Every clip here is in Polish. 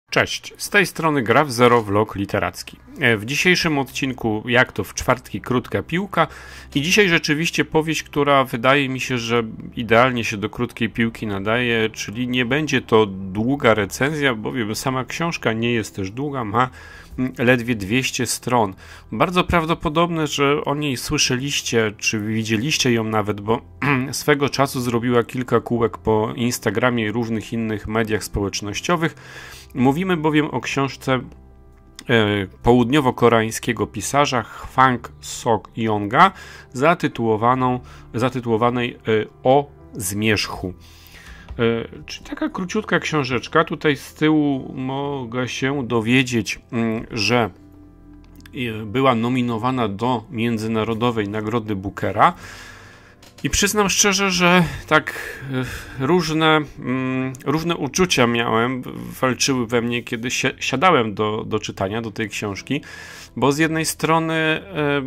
Cześć, z tej strony Graf Zero Vlog Literacki. W dzisiejszym odcinku, jak to w czwartki, krótka piłka i dzisiaj rzeczywiście powieść, która wydaje mi się, że idealnie się do krótkiej piłki nadaje, czyli nie będzie to długa recenzja, bowiem sama książka nie jest też długa, ma ledwie 200 stron. Bardzo prawdopodobne, że o niej słyszeliście, czy widzieliście ją nawet, bo swego czasu zrobiła kilka kółek po Instagramie i różnych innych mediach społecznościowych. Mówimy bowiem o książce południowo-koreańskiego pisarza Hwang Sok-yonga zatytułowanej O zmierzchu. Czyli taka króciutka książeczka. Tutaj z tyłu mogę się dowiedzieć, że była nominowana do Międzynarodowej Nagrody Bookera. I przyznam szczerze, że tak różne uczucia miałem, walczyły we mnie, kiedy siadałem do czytania, do tej książki, bo z jednej strony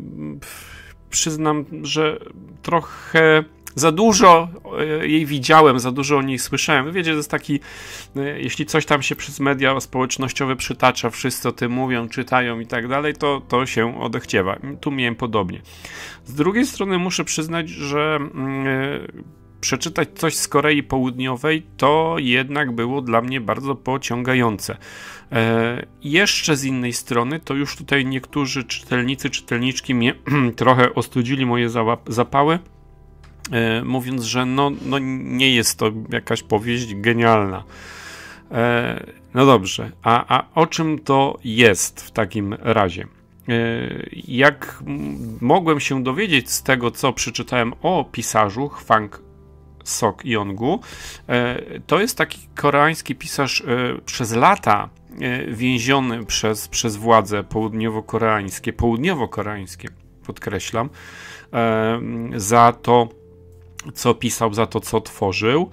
przyznam, że trochę za dużo jej widziałem, za dużo o niej słyszałem. Wiecie, to jest taki, jeśli coś tam się przez media społecznościowe przytacza, wszyscy o tym mówią, czytają i tak dalej, to się odechciewa. Tu miałem podobnie. Z drugiej strony muszę przyznać, że przeczytać coś z Korei Południowej to jednak było dla mnie bardzo pociągające. Jeszcze z innej strony, to już tutaj niektórzy czytelnicy, czytelniczki mnie trochę ostudzili moje zapały, mówiąc, że no nie jest to jakaś powieść genialna. No dobrze, a o czym to jest w takim razie? Jak mogłem się dowiedzieć z tego, co przeczytałem o pisarzu Hwang Sok-yongu, to jest taki koreański pisarz przez lata więziony przez władze południowo-koreańskie, podkreślam, za to, co pisał, za to, co tworzył.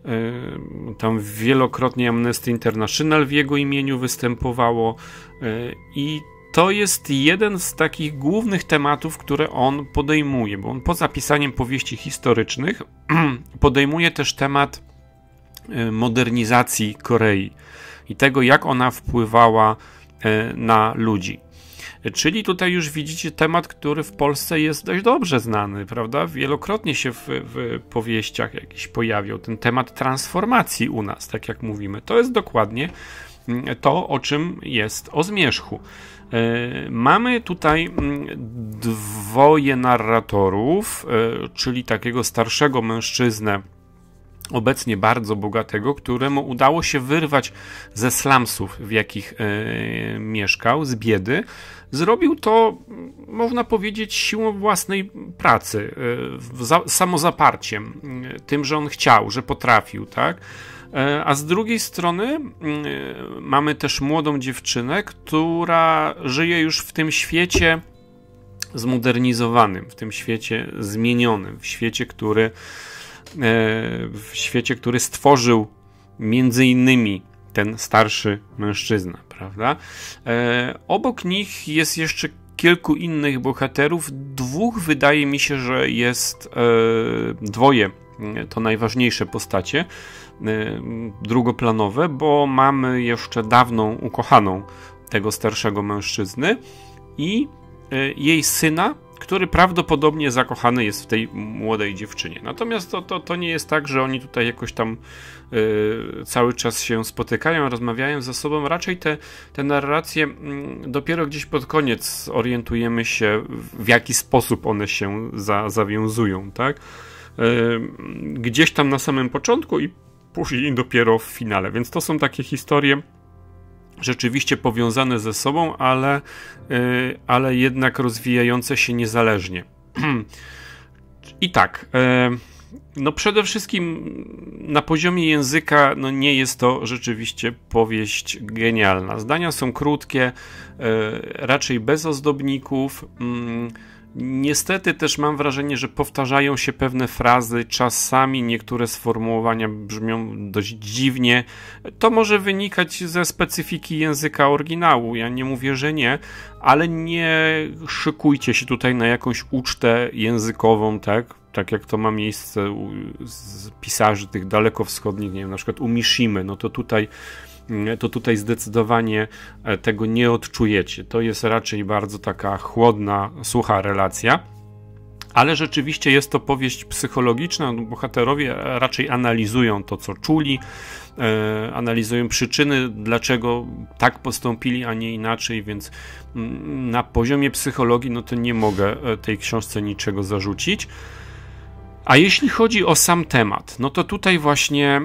Tam wielokrotnie Amnesty International w jego imieniu występowało i to jest jeden z takich głównych tematów, które on podejmuje, bo on poza pisaniem powieści historycznych podejmuje też temat modernizacji Korei i tego, jak ona wpływała na ludzi. Czyli tutaj już widzicie temat, który w Polsce jest dość dobrze znany, prawda? Wielokrotnie się w powieściach jakiś pojawiał ten temat transformacji u nas, tak jak mówimy. To jest dokładnie to, o czym jest O zmierzchu. Mamy tutaj dwoje narratorów, czyli takiego starszego mężczyznę, obecnie bardzo bogatego, któremu udało się wyrwać ze slumsów, w jakich mieszkał, z biedy. Zrobił to, można powiedzieć, siłą własnej pracy, samozaparciem, tym, że on chciał, że potrafił, tak? A z drugiej strony mamy też młodą dziewczynę, która żyje już w tym świecie zmodernizowanym, w tym świecie zmienionym, w świecie, który stworzył między innymi ten starszy mężczyzna, prawda? Obok nich jest jeszcze kilku innych bohaterów. Dwóch wydaje mi się, że jest dwoje to najważniejsze postacie drugoplanowe, bo mamy jeszcze dawną ukochaną tego starszego mężczyzny i jej syna, który prawdopodobnie zakochany jest w tej młodej dziewczynie. Natomiast to nie jest tak, że oni tutaj jakoś tam cały czas się spotykają, rozmawiają ze sobą. Raczej te narracje dopiero gdzieś pod koniec orientujemy się, w jaki sposób one się zawiązują, tak? Gdzieś tam na samym początku i później dopiero w finale. Więc to są takie historie rzeczywiście powiązane ze sobą, ale jednak rozwijające się niezależnie. I tak, no przede wszystkim na poziomie języka nie jest to rzeczywiście powieść genialna. Zdania są krótkie, raczej bez ozdobników. Niestety też mam wrażenie, że powtarzają się pewne frazy, czasami niektóre sformułowania brzmią dość dziwnie. To może wynikać ze specyfiki języka oryginału, ja nie mówię, że nie, ale nie szykujcie się tutaj na jakąś ucztę językową, tak jak to ma miejsce z pisarzy tych dalekowschodnich, nie wiem, na przykład u Mishimy, no to tutaj to tutaj zdecydowanie tego nie odczujecie. To jest raczej bardzo taka chłodna, sucha relacja. Ale rzeczywiście jest to powieść psychologiczna. Bohaterowie raczej analizują to, co czuli, analizują przyczyny, dlaczego tak postąpili, a nie inaczej, więc na poziomie psychologii no to nie mogę tej książce niczego zarzucić. A jeśli chodzi o sam temat, no to tutaj właśnie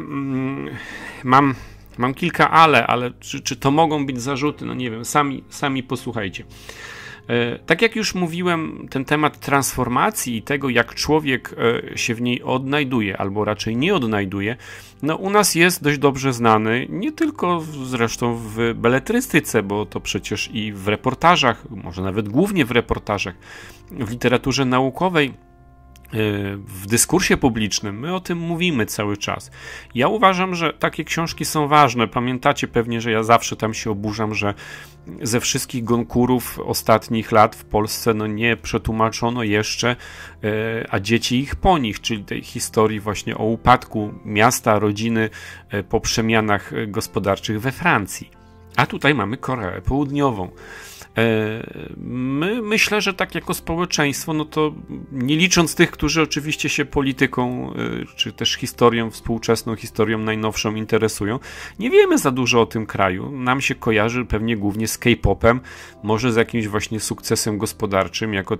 mam kilka ale czy to mogą być zarzuty? No nie wiem, sami posłuchajcie. Tak jak już mówiłem, ten temat transformacji i tego, jak człowiek się w niej odnajduje, albo raczej nie odnajduje, no u nas jest dość dobrze znany, nie tylko zresztą w beletrystyce, bo to przecież i w reportażach, może nawet głównie w reportażach, w literaturze naukowej, w dyskursie publicznym, my o tym mówimy cały czas. Ja uważam, że takie książki są ważne. Pamiętacie pewnie, że ja zawsze tam się oburzam, że ze wszystkich gonkurów ostatnich lat w Polsce no nie przetłumaczono jeszcze, a dzieci ich po nich, czyli tej historii właśnie o upadku miasta, rodziny po przemianach gospodarczych we Francji. A tutaj mamy Koreę Południową. Myślę, że tak jako społeczeństwo, no to nie licząc tych, którzy oczywiście się polityką, czy też historią współczesną, historią najnowszą interesują, nie wiemy za dużo o tym kraju. Nam się kojarzy pewnie głównie z K-popem, może z jakimś właśnie sukcesem gospodarczym, jako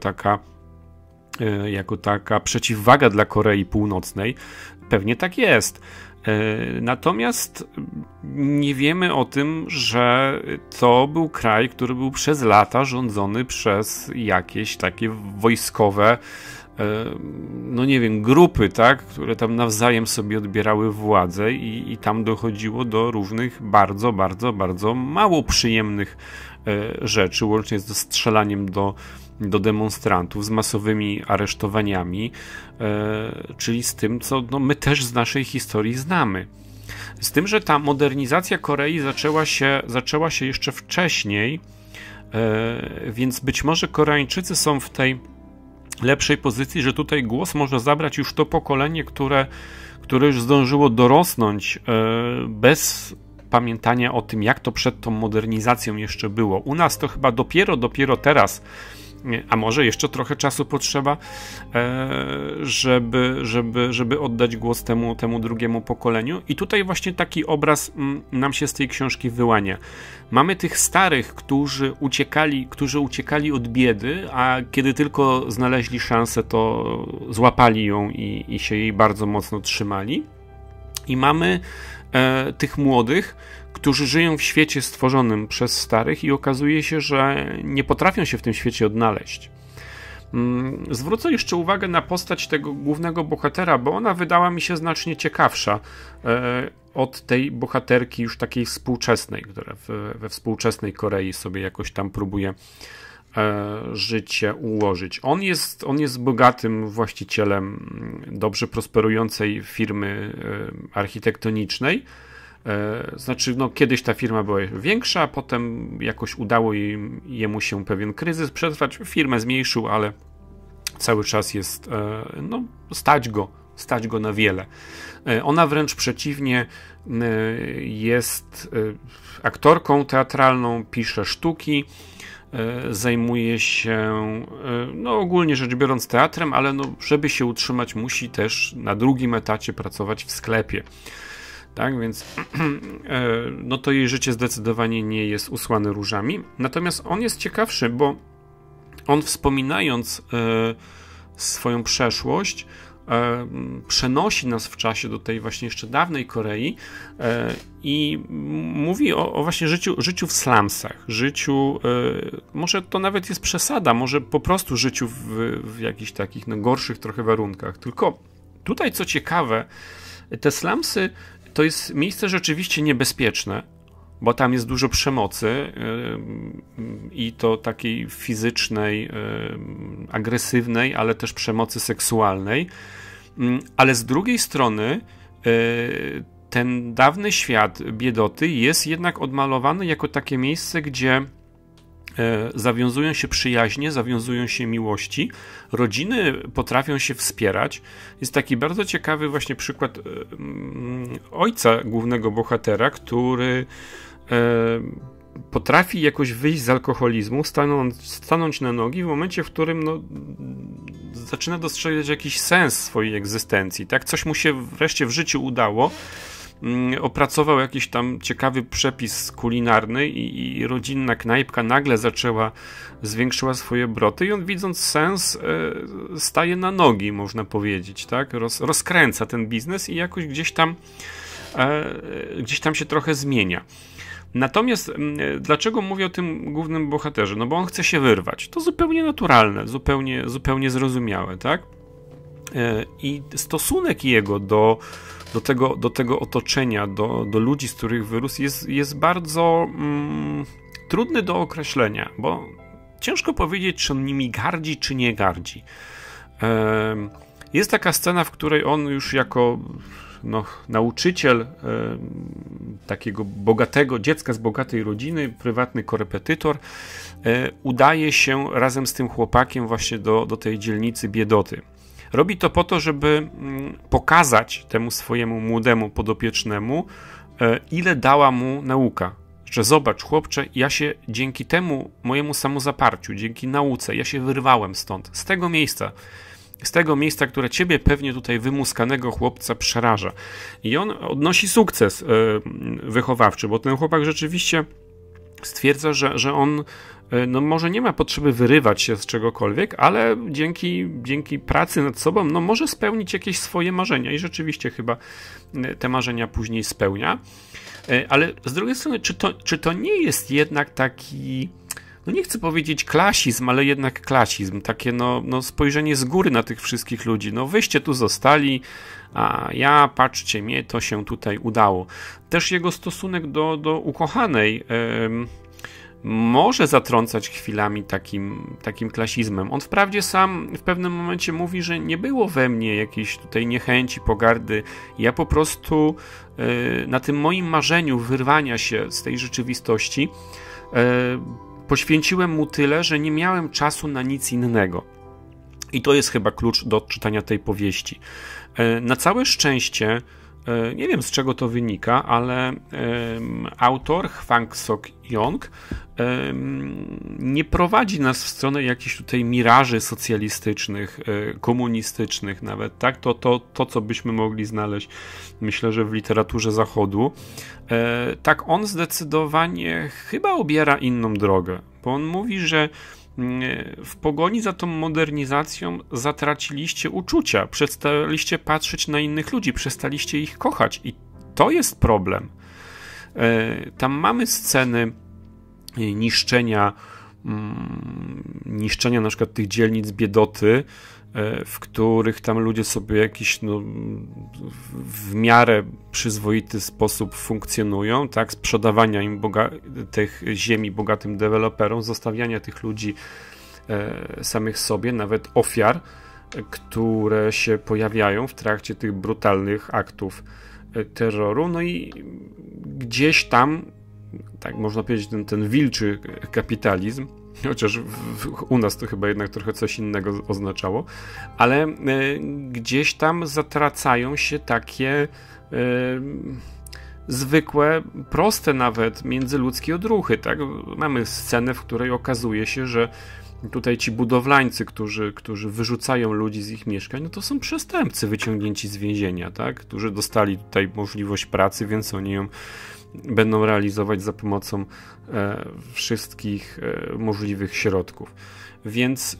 taka przeciwwaga dla Korei Północnej. Pewnie tak jest. Natomiast nie wiemy o tym, że to był kraj, który był przez lata rządzony przez jakieś takie wojskowe, no nie wiem, grupy, tak, które tam nawzajem sobie odbierały władzę i tam dochodziło do różnych bardzo, bardzo, bardzo mało przyjemnych rzeczy, łącznie z strzelaniem do demonstrantów, z masowymi aresztowaniami, czyli z tym, co no, my też z naszej historii znamy. Z tym, że ta modernizacja Korei zaczęła się jeszcze wcześniej, więc być może Koreańczycy są w tej lepszej pozycji, że tutaj głos może zabrać już to pokolenie, które już zdążyło dorosnąć bez pamiętania o tym, jak to przed tą modernizacją jeszcze było. U nas to chyba dopiero teraz, a może jeszcze trochę czasu potrzeba, żeby oddać głos temu drugiemu pokoleniu. I tutaj właśnie taki obraz nam się z tej książki wyłania. Mamy tych starych, którzy uciekali od biedy, a kiedy tylko znaleźli szansę, to złapali ją i się jej bardzo mocno trzymali. I mamy tych młodych, którzy żyją w świecie stworzonym przez starych i okazuje się, że nie potrafią się w tym świecie odnaleźć. Zwrócę jeszcze uwagę na postać tego głównego bohatera, bo ona wydała mi się znacznie ciekawsza od tej bohaterki już takiej współczesnej, która we współczesnej Korei sobie jakoś tam próbuje życie ułożyć. On jest bogatym właścicielem dobrze prosperującej firmy architektonicznej. Znaczy, no kiedyś ta firma była większa, a potem jakoś udało jemu się pewien kryzys przetrwać. Firmę zmniejszył, ale cały czas jest, no stać go na wiele. Ona wręcz przeciwnie jest aktorką teatralną, pisze sztuki, zajmuje się, no ogólnie rzecz biorąc teatrem, ale no, żeby się utrzymać musi też na drugim etacie pracować w sklepie. Tak, więc no to jej życie zdecydowanie nie jest usłane różami. Natomiast on jest ciekawszy, bo on wspominając swoją przeszłość przenosi nas w czasie do tej właśnie jeszcze dawnej Korei i mówi o właśnie życiu w slumsach, życiu, może to nawet jest przesada, może po prostu życiu w jakichś takich no, gorszych trochę warunkach. Tylko tutaj co ciekawe, te slumsy to jest miejsce rzeczywiście niebezpieczne, bo tam jest dużo przemocy i to takiej fizycznej, agresywnej, ale też przemocy seksualnej. Ale z drugiej strony ten dawny świat biedoty jest jednak odmalowany jako takie miejsce, gdzie zawiązują się przyjaźnie, zawiązują się miłości, rodziny potrafią się wspierać. Jest taki bardzo ciekawy właśnie przykład ojca głównego bohatera, który potrafi jakoś wyjść z alkoholizmu, stanąć na nogi w momencie, w którym zaczyna dostrzegać jakiś sens swojej egzystencji. Tak? Coś mu się wreszcie w życiu udało. Opracował jakiś tam ciekawy przepis kulinarny i rodzinna knajpka nagle zwiększyła swoje obroty i on, widząc sens, staje na nogi, można powiedzieć, tak? Rozkręca ten biznes i jakoś gdzieś tam się trochę zmienia. Natomiast dlaczego mówię o tym głównym bohaterze? No bo on chce się wyrwać. To zupełnie naturalne, zupełnie zrozumiałe, tak? I stosunek jego do tego otoczenia, do ludzi, z których wyrósł, jest bardzo trudny do określenia, bo ciężko powiedzieć, czy on nimi gardzi, czy nie gardzi. Jest taka scena, w której on już jako nauczyciel takiego bogatego dziecka z bogatej rodziny, prywatny korepetytor, udaje się razem z tym chłopakiem właśnie do tej dzielnicy biedoty. Robi to po to, żeby pokazać temu swojemu młodemu podopiecznemu, ile dała mu nauka. Że zobacz, chłopcze, ja się dzięki temu mojemu samozaparciu, dzięki nauce, ja się wyrwałem stąd, z tego miejsca, które ciebie pewnie tutaj wymuskanego chłopca przeraża. I on odnosi sukces wychowawczy, bo ten chłopak rzeczywiście stwierdza, że on może nie ma potrzeby wyrywać się z czegokolwiek, ale dzięki pracy nad sobą może spełnić jakieś swoje marzenia i rzeczywiście chyba te marzenia później spełnia. Ale z drugiej strony, czy to nie jest jednak taki, nie chcę powiedzieć klasizm, ale jednak klasizm, takie spojrzenie z góry na tych wszystkich ludzi, wyście tu zostali, a ja, patrzcie, mnie to się tutaj udało. Też jego stosunek do ukochanej może zatrącać chwilami takim klasizmem. On wprawdzie sam w pewnym momencie mówi, że nie było we mnie jakiejś tutaj niechęci, pogardy. Ja po prostu na tym moim marzeniu wyrwania się z tej rzeczywistości poświęciłem mu tyle, że nie miałem czasu na nic innego. I to jest chyba klucz do odczytania tej powieści. Na całe szczęście, nie wiem z czego to wynika, ale autor Hwang Sok-yong nie prowadzi nas w stronę jakichś tutaj miraży socjalistycznych, komunistycznych nawet, tak? To, co byśmy mogli znaleźć, myślę, że w literaturze Zachodu. Tak, on zdecydowanie chyba obiera inną drogę, bo on mówi, że w pogoni za tą modernizacją zatraciliście uczucia, przestaliście patrzeć na innych ludzi, przestaliście ich kochać i to jest problem. Tam mamy sceny niszczenia na przykład tych dzielnic biedoty, w których tam ludzie sobie jakiś w miarę przyzwoity sposób funkcjonują, tak, sprzedawania im tych ziemi bogatym deweloperom, zostawiania tych ludzi samych sobie, nawet ofiar, które się pojawiają w trakcie tych brutalnych aktów terroru, i gdzieś tam, tak można powiedzieć, ten wilczy kapitalizm, chociaż u nas to chyba jednak trochę coś innego oznaczało, ale gdzieś tam zatracają się takie zwykłe, proste nawet międzyludzkie odruchy, tak? Mamy scenę, w której okazuje się, że tutaj ci budowlańcy, którzy wyrzucają ludzi z ich mieszkań, to są przestępcy wyciągnięci z więzienia, tak? Którzy dostali tutaj możliwość pracy, więc oni ją będą realizować za pomocą wszystkich możliwych środków. Więc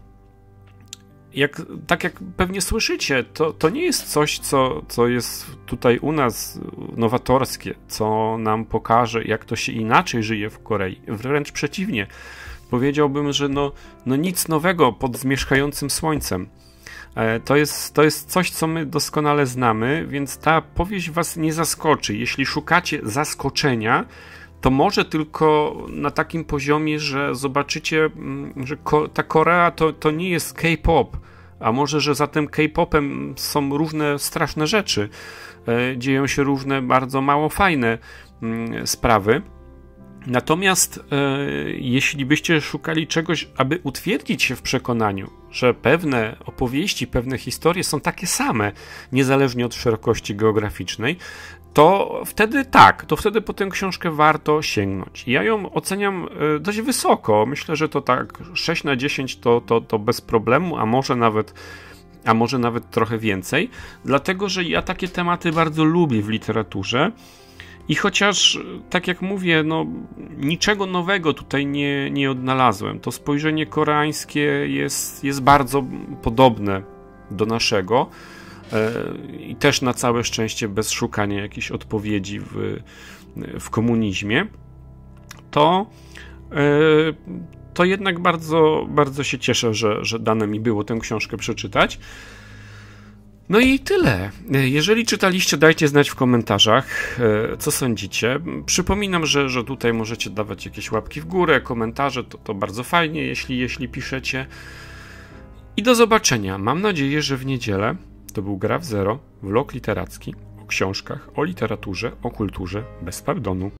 tak jak pewnie słyszycie, to nie jest coś, co jest tutaj u nas nowatorskie, co nam pokaże, jak to się inaczej żyje w Korei. Wręcz przeciwnie. Powiedziałbym, że nic nowego pod zmierzchającym słońcem. To jest coś, co my doskonale znamy, więc ta powieść was nie zaskoczy. Jeśli szukacie zaskoczenia, to może tylko na takim poziomie, że zobaczycie, że ta Korea to nie jest K-pop, a może, że za tym K-popem są różne straszne rzeczy. Dzieją się różne bardzo mało fajne sprawy. Natomiast jeśli byście szukali czegoś, aby utwierdzić się w przekonaniu, że pewne opowieści, pewne historie są takie same, niezależnie od szerokości geograficznej, to wtedy tak, to wtedy po tę książkę warto sięgnąć. Ja ją oceniam dość wysoko. Myślę, że to tak 6 na 10 to bez problemu, a może nawet trochę więcej, dlatego że ja takie tematy bardzo lubię w literaturze. I chociaż, tak jak mówię, no, niczego nowego tutaj nie odnalazłem, to spojrzenie koreańskie jest bardzo podobne do naszego i też na całe szczęście bez szukania jakichś odpowiedzi w komunizmie, to jednak bardzo, bardzo się cieszę, że dane mi było tę książkę przeczytać. No i tyle. Jeżeli czytaliście, dajcie znać w komentarzach, co sądzicie. Przypominam, że tutaj możecie dawać jakieś łapki w górę, komentarze, to bardzo fajnie, jeśli piszecie. I do zobaczenia. Mam nadzieję, że w niedzielę to był Graf Zero, vlog literacki o książkach, o literaturze, o kulturze bez pardonu.